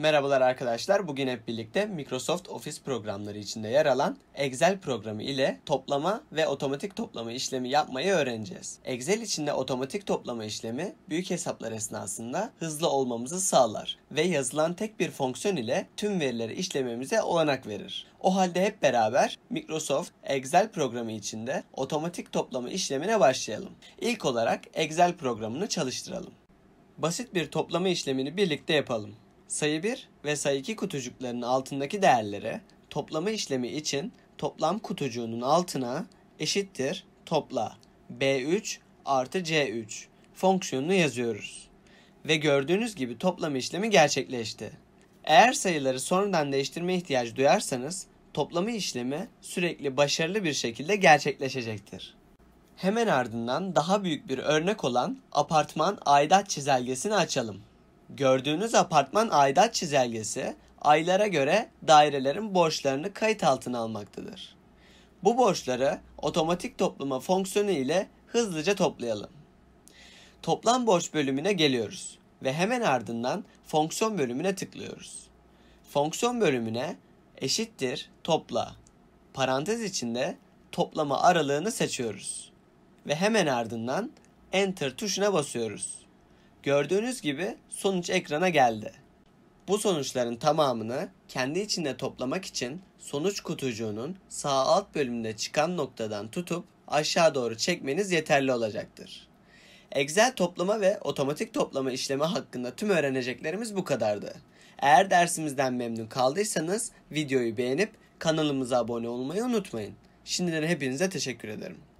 Merhabalar arkadaşlar. Bugün hep birlikte Microsoft Office programları içinde yer alan Excel programı ile toplama ve otomatik toplama işlemi yapmayı öğreneceğiz. Excel içinde otomatik toplama işlemi büyük hesaplar esnasında hızlı olmamızı sağlar ve yazılan tek bir fonksiyon ile tüm verileri işlememize olanak verir. O halde hep beraber Microsoft Excel programı içinde otomatik toplama işlemine başlayalım. İlk olarak Excel programını çalıştıralım. Basit bir toplama işlemini birlikte yapalım. Sayı 1 ve sayı 2 kutucuklarının altındaki değerlere toplama işlemi için toplam kutucuğunun altına eşittir topla B3 artı C3 fonksiyonunu yazıyoruz. Ve gördüğünüz gibi toplama işlemi gerçekleşti. Eğer sayıları sonradan değiştirme ihtiyacı duyarsanız toplama işlemi sürekli başarılı bir şekilde gerçekleşecektir. Hemen ardından daha büyük bir örnek olan apartman aidat çizelgesini açalım. Gördüğünüz apartman aidat çizelgesi aylara göre dairelerin borçlarını kayıt altına almaktadır. Bu borçları otomatik toplama fonksiyonu ile hızlıca toplayalım. Toplam borç bölümüne geliyoruz ve hemen ardından fonksiyon bölümüne tıklıyoruz. Fonksiyon bölümüne eşittir topla parantez içinde toplama aralığını seçiyoruz ve hemen ardından Enter tuşuna basıyoruz. Gördüğünüz gibi sonuç ekrana geldi. Bu sonuçların tamamını kendi içinde toplamak için sonuç kutucuğunun sağ alt bölümünde çıkan noktadan tutup aşağı doğru çekmeniz yeterli olacaktır. Excel toplama ve otomatik toplama işlemi hakkında tüm öğreneceklerimiz bu kadardı. Eğer dersimizden memnun kaldıysanız videoyu beğenip kanalımıza abone olmayı unutmayın. Şimdiden hepinize teşekkür ederim.